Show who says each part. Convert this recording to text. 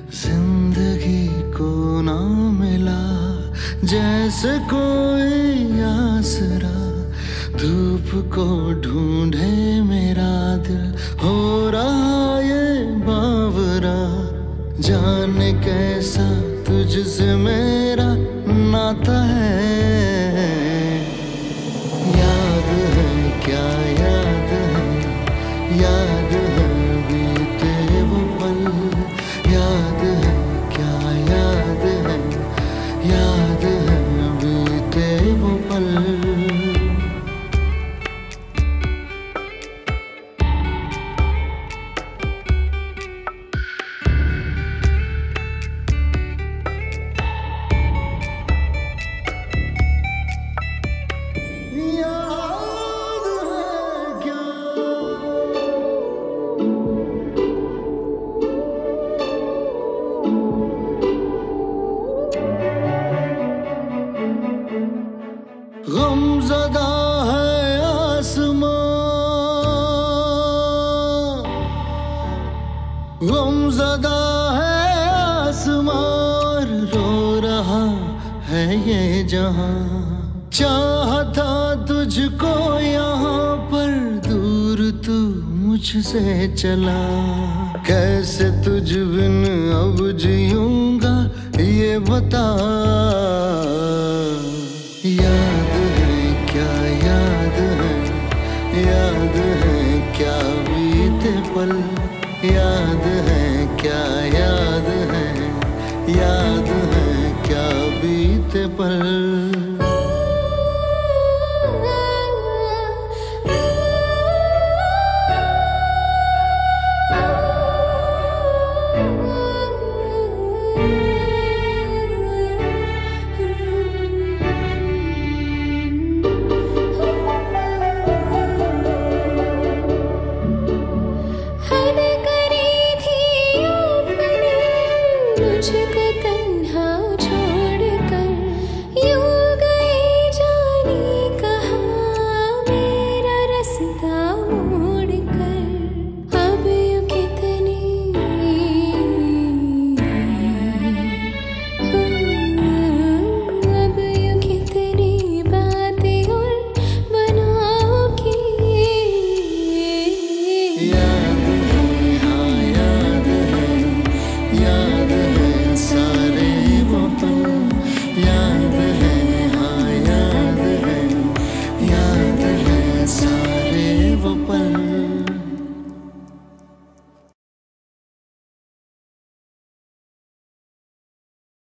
Speaker 1: जिंदगी को ना मिला जैसे कोई आसरा, धूप को ढूंढे मेरा दिल हो रहा ये बावरा। जाने कैसा तुझसे मेरा नाता है, याद है क्या याद है, याद है बीते वो पल, याद है क्या याद है, याद है बीते वो पल। गमज़दा है आसमां, गमज़दा है आसमां, रो रहा है ये जहां। चाहता तुझको यहाँ पर, दूर तू मुझसे चला। कैसे तुझ बिन अब जीऊंगा ये बता। याद है क्या याद है, याद है क्या बीते पल, याद है क्या याद है, याद है क्या बीते पल।
Speaker 2: मुझको